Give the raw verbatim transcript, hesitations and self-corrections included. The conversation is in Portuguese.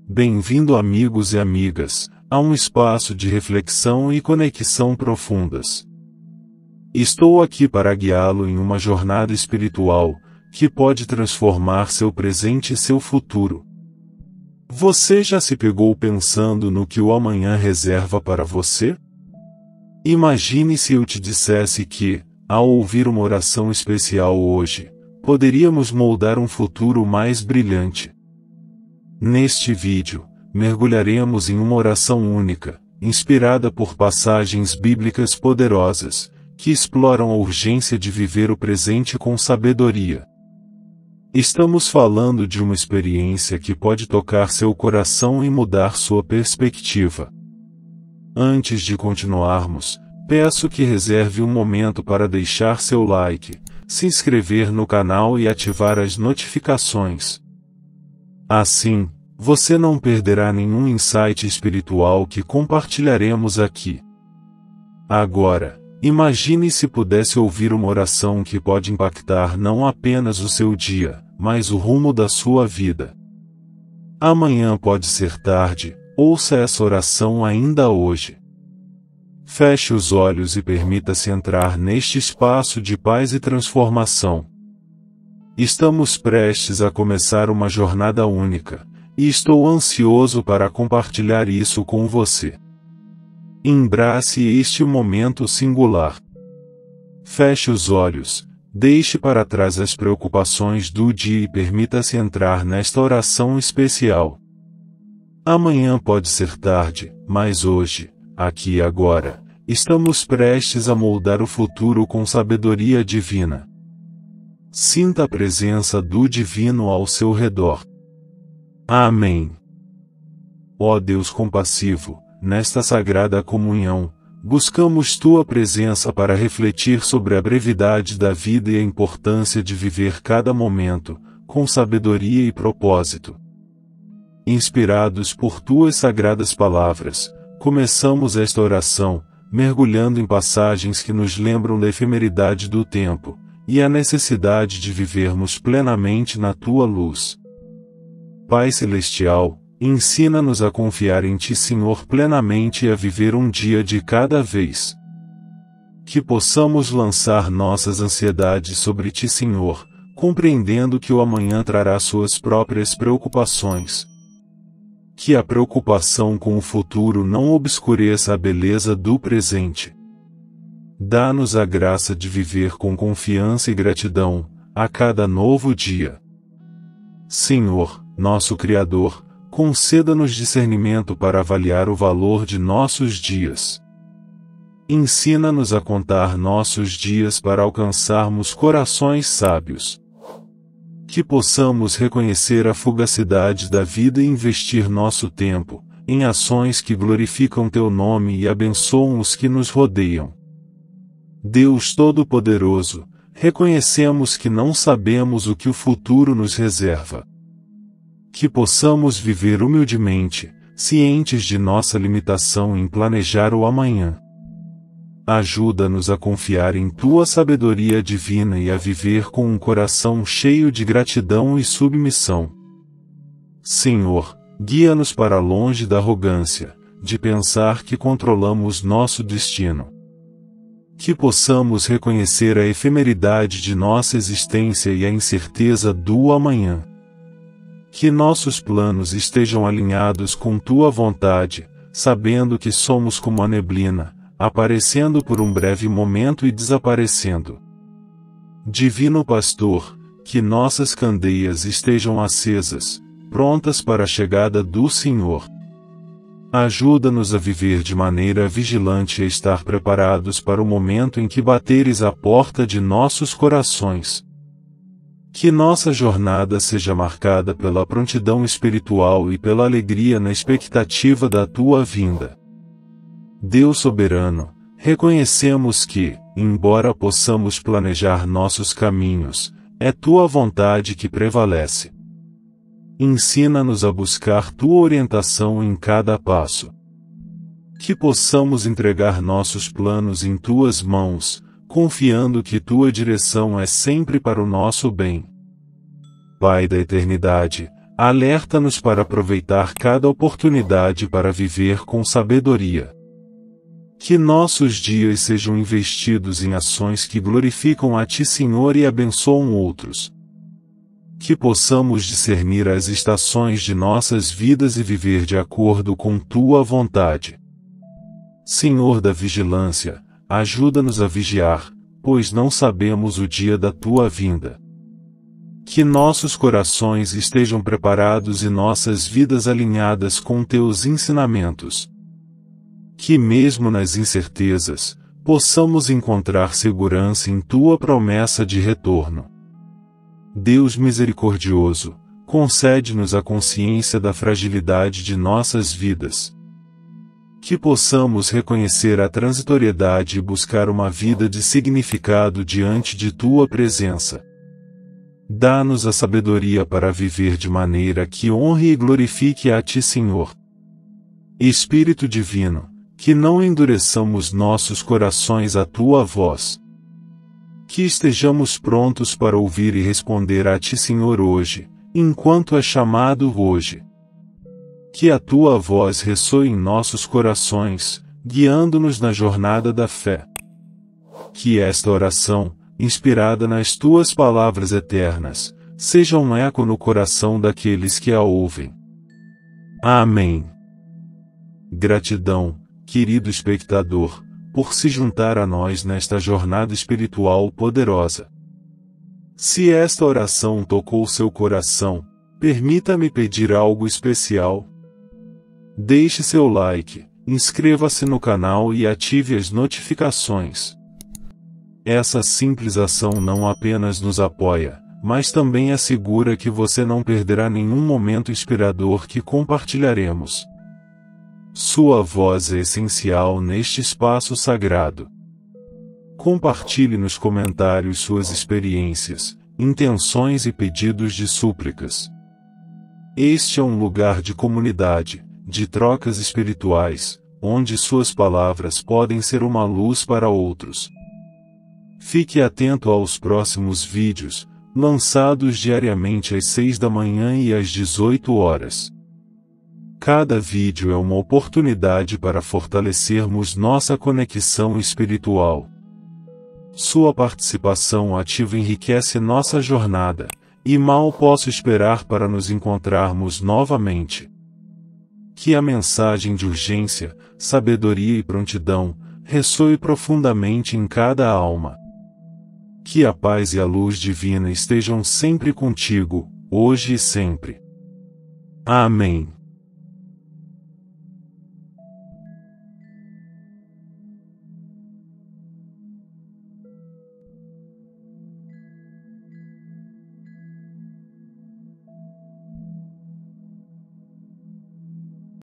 Bem-vindo, amigos e amigas, a um espaço de reflexão e conexão profundas. Estou aqui para guiá-lo em uma jornada espiritual, que pode transformar seu presente e seu futuro. Você já se pegou pensando no que o amanhã reserva para você? Imagine se eu te dissesse que, ao ouvir uma oração especial hoje, poderíamos moldar um futuro mais brilhante. Neste vídeo, mergulharemos em uma oração única, inspirada por passagens bíblicas poderosas, que exploram a urgência de viver o presente com sabedoria. Estamos falando de uma experiência que pode tocar seu coração e mudar sua perspectiva. Antes de continuarmos, peço que reserve um momento para deixar seu like, se inscrever no canal e ativar as notificações. Assim, você não perderá nenhum insight espiritual que compartilharemos aqui. Agora, imagine se pudesse ouvir uma oração que pode impactar não apenas o seu dia, mas o rumo da sua vida. Amanhã pode ser tarde, ouça essa oração ainda hoje. Feche os olhos e permita-se entrar neste espaço de paz e transformação. Estamos prestes a começar uma jornada única, e estou ansioso para compartilhar isso com você. Embrace este momento singular. Feche os olhos, deixe para trás as preocupações do dia e permita-se entrar nesta oração especial. Amanhã pode ser tarde, mas hoje, aqui e agora, estamos prestes a moldar o futuro com sabedoria divina. Sinta a presença do Divino ao seu redor. Amém. Ó Deus compassivo, nesta sagrada comunhão, buscamos Tua presença para refletir sobre a brevidade da vida e a importância de viver cada momento, com sabedoria e propósito. Inspirados por Tuas sagradas palavras, começamos esta oração, mergulhando em passagens que nos lembram da efemeridade do tempo, e a necessidade de vivermos plenamente na Tua luz. Pai Celestial, ensina-nos a confiar em Ti, Senhor, plenamente e a viver um dia de cada vez. Que possamos lançar nossas ansiedades sobre Ti, Senhor, compreendendo que o amanhã trará suas próprias preocupações. Que a preocupação com o futuro não obscureça a beleza do presente. Dá-nos a graça de viver com confiança e gratidão, a cada novo dia. Senhor, nosso Criador, conceda-nos discernimento para avaliar o valor de nossos dias. Ensina-nos a contar nossos dias para alcançarmos corações sábios. Que possamos reconhecer a fugacidade da vida e investir nosso tempo em ações que glorificam Teu nome e abençoam os que nos rodeiam. Deus Todo-Poderoso, reconhecemos que não sabemos o que o futuro nos reserva. Que possamos viver humildemente, cientes de nossa limitação em planejar o amanhã. Ajuda-nos a confiar em Tua sabedoria divina e a viver com um coração cheio de gratidão e submissão. Senhor, guia-nos para longe da arrogância, de pensar que controlamos nosso destino. Que possamos reconhecer a efemeridade de nossa existência e a incerteza do amanhã. Que nossos planos estejam alinhados com Tua vontade, sabendo que somos como a neblina, aparecendo por um breve momento e desaparecendo. Divino Pastor, que nossas candeias estejam acesas, prontas para a chegada do Senhor. Ajuda-nos a viver de maneira vigilante e a estar preparados para o momento em que bateres à porta de nossos corações. Que nossa jornada seja marcada pela prontidão espiritual e pela alegria na expectativa da Tua vinda. Deus soberano, reconhecemos que, embora possamos planejar nossos caminhos, é Tua vontade que prevalece. Ensina-nos a buscar Tua orientação em cada passo. Que possamos entregar nossos planos em Tuas mãos, confiando que Tua direção é sempre para o nosso bem. Pai da eternidade, alerta-nos para aproveitar cada oportunidade para viver com sabedoria. Que nossos dias sejam investidos em ações que glorificam a Ti, Senhor, e abençoam outros. Que possamos discernir as estações de nossas vidas e viver de acordo com Tua vontade. Senhor da vigilância, ajuda-nos a vigiar, pois não sabemos o dia da Tua vinda. Que nossos corações estejam preparados e nossas vidas alinhadas com Teus ensinamentos. Que mesmo nas incertezas, possamos encontrar segurança em Tua promessa de retorno. Deus misericordioso, concede-nos a consciência da fragilidade de nossas vidas. Que possamos reconhecer a transitoriedade e buscar uma vida de significado diante de Tua presença. Dá-nos a sabedoria para viver de maneira que honre e glorifique a Ti, Senhor. Espírito Divino, que não endureçamos nossos corações à Tua voz. Que estejamos prontos para ouvir e responder a Ti, Senhor, hoje, enquanto é chamado hoje. Que a Tua voz ressoe em nossos corações, guiando-nos na jornada da fé. Que esta oração, inspirada nas Tuas palavras eternas, seja um eco no coração daqueles que a ouvem. Amém. Gratidão, querido espectador, por se juntar a nós nesta jornada espiritual poderosa. Se esta oração tocou seu coração, permita-me pedir algo especial. Deixe seu like, inscreva-se no canal e ative as notificações. Essa simples ação não apenas nos apoia, mas também assegura que você não perderá nenhum momento inspirador que compartilharemos. Sua voz é essencial neste espaço sagrado. Compartilhe nos comentários suas experiências, intenções e pedidos de súplicas. Este é um lugar de comunidade, de trocas espirituais, onde suas palavras podem ser uma luz para outros. Fique atento aos próximos vídeos, lançados diariamente às seis da manhã e às dezoito horas. Cada vídeo é uma oportunidade para fortalecermos nossa conexão espiritual. Sua participação ativa enriquece nossa jornada, e mal posso esperar para nos encontrarmos novamente. Que a mensagem de urgência, sabedoria e prontidão ressoe profundamente em cada alma. Que a paz e a luz divina estejam sempre contigo, hoje e sempre. Amém.